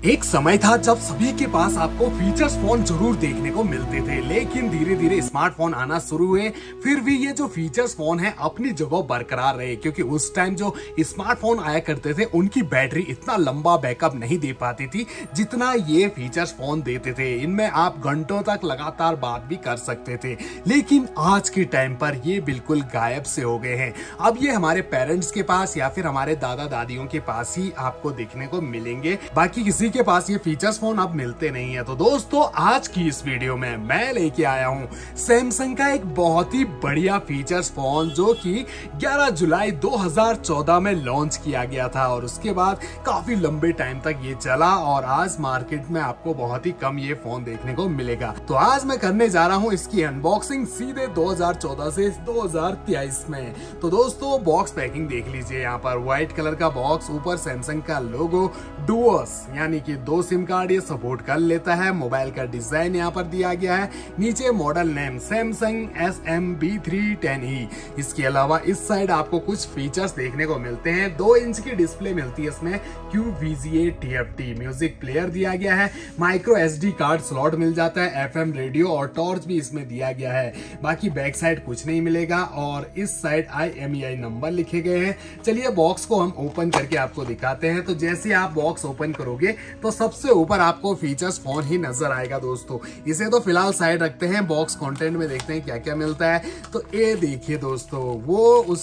एक समय था जब सभी के पास आपको फीचर्स फोन जरूर देखने को मिलते थे, लेकिन धीरे धीरे स्मार्टफोन आना शुरू हुए। फिर भी ये जो फीचर्स फोन है अपनी जगह बरकरार रहे, क्योंकि उस टाइम जो स्मार्टफोन आया करते थे उनकी बैटरी इतना लंबा बैकअप नहीं दे पाती थी जितना ये फीचर्स फोन देते थे। इनमें आप घंटों तक लगातार बात भी कर सकते थे, लेकिन आज के टाइम पर ये बिल्कुल गायब से हो गए हैं। अब ये हमारे पेरेंट्स के पास या फिर हमारे दादा दादियों के पास ही आपको देखने को मिलेंगे, बाकी किसी के पास ये फीचर्स फोन अब मिलते नहीं है। तो दोस्तों, आज की इस वीडियो में मैं लेके आया हूं सैमसंग का एक बहुत ही बढ़िया फीचर्स फोन, जो कि 11 जुलाई 2014 में लॉन्च किया गया था और उसके बाद काफी लंबे टाइम तक ये चला और आज मार्केट में आपको बहुत ही कम ये फोन देखने को मिलेगा। तो आज मैं करने जा रहा हूं इसकी अनबॉक्सिंग सीधे 2014 से 2023 में। तो दोस्तों, बॉक्स पैकिंग देख लीजिए। यहाँ पर व्हाइट कलर का बॉक्स, ऊपर सैमसंग का लोगो, डुअस यानी कि 2 सिम कार्ड ये सपोर्ट कर लेता है। मोबाइल का डिजाइन यहाँ पर दिया गया है। नीचे मॉडल नेम सैमसंग SM-B310E। इसके अलावा इस साइड आपको कुछ फीचर्स देखने को मिलते हैं। 2 इंच की डिस्प्ले मिलती है इसमें, QVGA TFT म्यूजिक प्लेयर दिया गया है, माइक्रो SD कार्ड स्लॉट मिल जाता है, FM रेडियो और टॉर्च भी इसमें दिया गया है। बाकी बैक साइड कुछ नहीं मिलेगा और इस साइड IMEI नंबर लिखे गए हैं। चलिए बॉक्स को हम ओपन करके आपको दिखाते हैं। तो जैसे आप बॉक्स ओपन करोगे तो सबसे ऊपर आपको फीचर्स फोन ही नजर आएगा। दोस्तों, इसे तो फिलहाल साइड रखते हैं, बॉक्स कंटेंट में देखते हैं क्या क्या मिलता है। तो ये देखिए दोस्तों,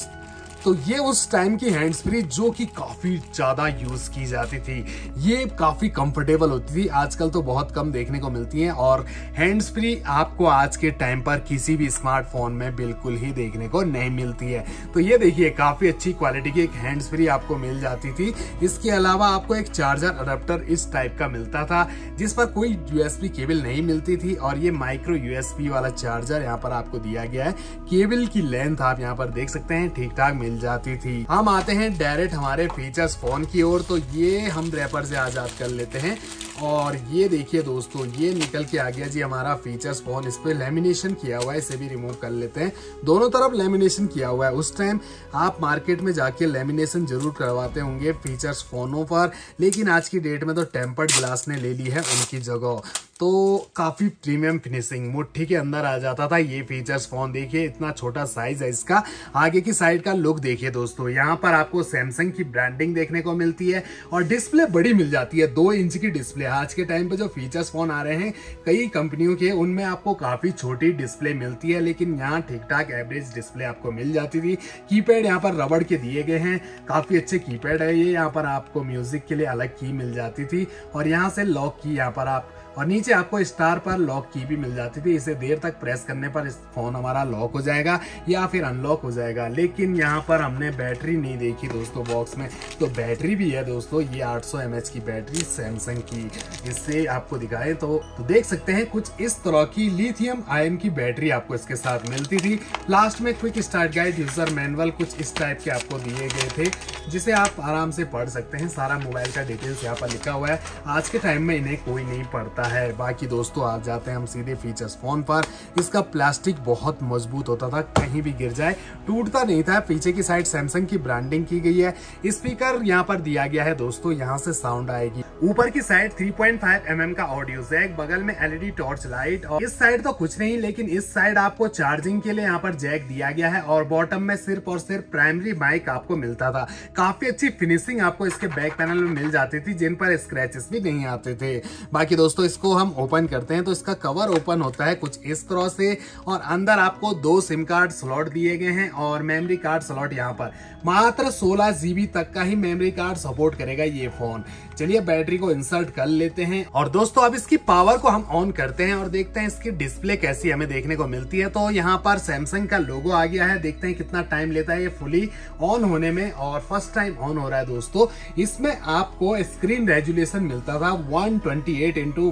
ये उस टाइम की हैंड्स फ्री जो कि काफी ज्यादा यूज की जाती थी। ये काफी कंफर्टेबल होती थी, आजकल तो बहुत कम देखने को मिलती हैं और हैंड्स फ्री आपको आज के टाइम पर किसी भी स्मार्टफोन में बिल्कुल ही देखने को नहीं मिलती है। तो ये देखिए, काफी अच्छी क्वालिटी की एक हैंड्स फ्री आपको मिल जाती थी। इसके अलावा आपको एक चार्जर अडेप्टर इस टाइप का मिलता था, जिस पर कोई USB केबल नहीं मिलती थी और ये माइक्रो USB वाला चार्जर यहाँ पर आपको दिया गया है। केबल की लेंथ आप यहाँ पर देख सकते हैं, ठीक ठाक मिल जाती थी। हम आते हैं डायरेक्ट हमारे फीचर्स फोन की ओर। तो ये हम रैपर से आजाद कर लेते हैं और ये देखिए दोस्तों, ये निकल के आ गया जी हमारा फीचर्स फोन। इस पे लेमिनेशन किया हुआ है, इसे भी रिमूव कर लेते हैं। दोनों तरफ लेमिनेशन किया हुआ है। उस टाइम आप मार्केट में जाके लेमिनेशन जरूर करवाते होंगे फीचर्स फोनों पर, लेकिन आज की डेट में तो टेम्पर्ड ग्लास ने ले ली है उनकी जगह। तो काफी प्रीमियम फिनिशिंग, मुट्ठी के अंदर आ जाता था ये फीचर्स फोन। देखिए इतना छोटा साइज है इसका। आगे की साइड का लुक देखिए दोस्तों, यहाँ पर आपको सैमसंग की ब्रांडिंग देखने को मिलती है और डिस्प्ले बड़ी मिल जाती है, 2 इंच की डिस्प्ले। आज के टाइम पे जो फीचर्स फोन आ रहे हैं कई कंपनियों के, उनमें आपको काफी छोटी डिस्प्ले मिलती है, लेकिन यहाँ ठीक ठाक एवरेज डिस्प्ले आपको मिल जाती थी। कीपैड यहाँ पर रबड़ के दिए गए हैं, काफी अच्छे कीपैड है ये। यहाँ पर आपको म्यूजिक के लिए अलग की मिल जाती थी और यहाँ से लॉक की यहाँ पर आप, और नीचे आपको स्टार पर लॉक की भी मिल जाती थी। इसे देर तक प्रेस करने पर इस फोन हमारा लॉक हो जाएगा या फिर अनलॉक हो जाएगा। लेकिन यहाँ पर हमने बैटरी नहीं देखी दोस्तों बॉक्स में, तो बैटरी भी है दोस्तों, ये 800 mAh की बैटरी सैमसंग की। इससे आपको दिखाएं तो देख सकते हैं कुछ इस तरह की लिथियम आयन की बैटरी आपको इसके साथ मिलती थी। लास्ट में quick start guide, user manual कुछ इस टाइप के आपको दिए गए थे, जिसे आप आराम से पढ़ सकते हैं। सारा मोबाइल का डिटेल्स यहाँ पर लिखा हुआ है। आज के टाइम में इन्हें कोई नहीं पढ़ता है। बाकी दोस्तों, आ जाते हैं हम सीधे फीचर्स फोन पर। इसका प्लास्टिक बहुत मजबूत होता था, कहीं भी गिर जाए टूटता नहीं था। पीछे की साइड सैमसंग की ब्रांडिंग की गई है। स्पीकर यहाँ पर दिया गया है दोस्तों, यहाँ से साउंड आएगी। ऊपर की साइड 3.5 mm का ऑडियो जैक, बगल में LED टॉर्च लाइट, और इस साइड तो कुछ नहीं, लेकिन इस साइड आपको चार्जिंग के लिए यहाँ पर जैक दिया गया है और बॉटम में सिर्फ और सिर्फ प्राइमरी माइक आपको मिलता था। काफी अच्छी फिनिशिंग आपको इसके बैक पैनल में मिल जाती थी, जिन पर स्क्रैचेस भी नहीं आते थे। बाकी दोस्तों, इसको हम ओपन करते हैं तो इसका कवर ओपन होता है कुछ इस तरह से और अंदर आपको 2 सिम कार्ड स्लॉट दिए गए हैं और मेमोरी कार्ड स्लॉट यहाँ पर मात्र 16 GB तक का ही मेमोरी कार्ड सपोर्ट करेगा ये फोन। चलिए बैटरी को इंसर्ट कर लेते हैं और दोस्तों अब इसकी पावर को हम ऑन करते हैं और देखते हैं इसकी डिस्प्ले कैसी हमें देखने को मिलती है। तो यहाँ पर सैमसंग का लोगो आ गया है, देखते हैं कितना टाइम लेता है ये फुली ऑन होने में, और फर्स्ट टाइम ऑन हो रहा है दोस्तों। इसमें आपको स्क्रीन रेजुलेशन मिलता था 128 ×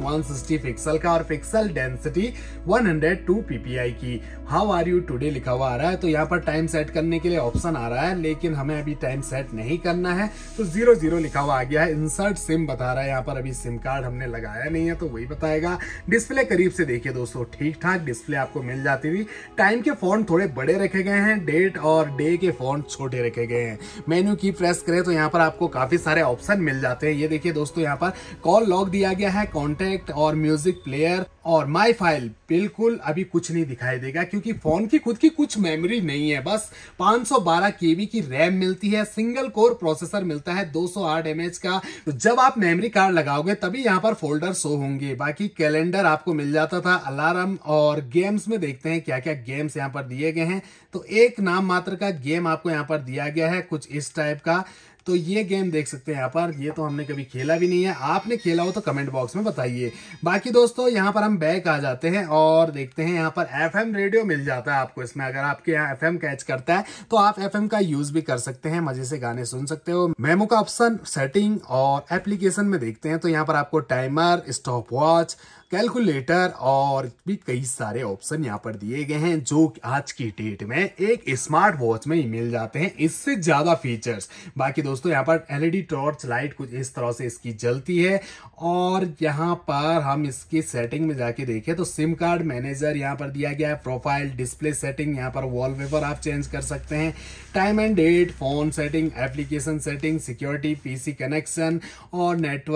160 पिक्सल का और पिक्सल डेंसिटी 102 ppi की। हाउ आर यू टुडे लिखा हुआ आ रहा है, तो यहाँ पर टाइम सेट करने के लिए ऑप्शन आ रहा है, लेकिन हमें अभी टाइम सेट नहीं करना है, तो 00 लिखा हुआ आ गया है। इंसर्ट सिम बता रहा है, यहाँ पर अभी सिम कार्ड हमने लगाया नहीं है तो वही बताएगा। डिस्प्ले करीब से देखिए दोस्तों, ठीक ठाक डिस्प्ले आपको मिल जाती थी। टाइम के फॉन्ट थोड़े बड़े रखे गए हैं, डेट और डे के फॉन्ट छोटे रखे गए हैं। मेन्यू की प्रेस करें तो यहाँ पर आपको काफी सारे ऑप्शन मिल जाते हैं। ये देखिए दोस्तों, यहाँ पर कॉल लॉग दिया गया है, कॉन्टेक्ट और म्यूजिक प्लेयर और माई फाइल। बिल्कुल अभी कुछ नहीं दिखाई देगा क्योंकि फोन की खुद की कुछ मेमोरी नहीं है। बस 512 KB की रैम मिलती है, सिंगल कोर प्रोसेसर मिलता है 208 mAh का। तो जब आप मेमोरी कार्ड लगाओगे तभी यहाँ पर फोल्डर शो होंगे। बाकी कैलेंडर आपको मिल जाता था, अलार्म और गेम्स में देखते हैं क्या क्या गेम्स यहाँ पर दिए गए हैं। तो एक नाम मात्र का गेम आपको यहाँ पर दिया गया है, कुछ इस टाइप का। तो ये गेम देख सकते हैं यहाँ पर, ये तो हमने कभी खेला भी नहीं है। आपने खेला हो तो कमेंट बॉक्स में बताइए। बाकी दोस्तों यहाँ पर हम बैक आ जाते हैं और देखते हैं, यहाँ पर FM रेडियो मिल जाता है आपको इसमें। अगर आपके यहाँ FM कैच करता है तो आप FM का यूज भी कर सकते हैं, मजे से गाने सुन सकते हो। मेमो का ऑप्शन, सेटिंग और एप्लीकेशन में देखते हैं तो यहाँ पर आपको टाइमर, स्टॉप वॉच, कैलकुलेटर और भी कई सारे ऑप्शन यहाँ पर दिए गए हैं, जो आज की डेट में एक स्मार्ट वॉच में ही मिल जाते हैं, इससे ज्यादा फीचर्स। बाकी दोस्तों यहाँ पर LED टॉर्च लाइट कुछ इस तरह से इसकी जलती है। और यहाँ पर हम इसकी सेटिंग में जाके देखें तो सिम कार्ड मैनेजर यहाँ पर दिया गया है, प्रोफाइल, डिस्प्ले सेटिंग, यहाँ पर वॉलपेपर आप चेंज कर सकते हैं, time and date, phone setting, application setting, security, PC connection और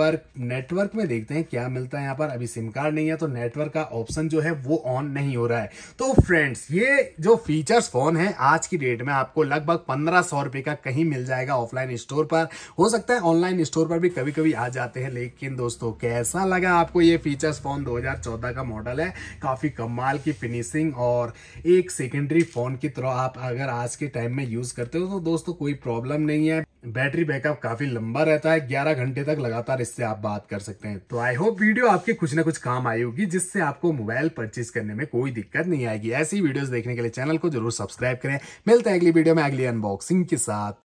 नेटवर्क में देखते हैं क्या मिलता है यहाँ पर। अभी सिम कार्ड नहीं है तो नेटवर्क का ऑप्शन जो है वो ऑन नहीं हो रहा है। तो फ्रेंड्स, ये जो फीचर्स फोन है आज की डेट में आपको लगभग 1500 रुपए का कहीं मिल जाएगा ऑफलाइन स्टोर पर। हो सकता है ऑनलाइन स्टोर पर भी कभी कभी आ जाते हैं। लेकिन दोस्तों, कैसा लगा आपको ये फीचर्स फोन? 2014 का मॉडल है, काफी कमाल की फिनिशिंग और एक सेकेंडरी फोन की तरह आप अगर आज के टाइम में यूज करते हो तो दोस्तों कोई प्रॉब्लम नहीं है। बैटरी बैकअप काफी लंबा रहता है, 11 घंटे तक लगातार इससे आप बात कर सकते हैं। तो आई होप वीडियो आपके कुछ ना कुछ काम आई होगी, जिससे आपको मोबाइल परचेज करने में कोई दिक्कत नहीं आएगी। ऐसी वीडियोस देखने के लिए चैनल को जरूर सब्सक्राइब करें। मिलते हैं अगली वीडियो में अगली अनबॉक्सिंग के साथ।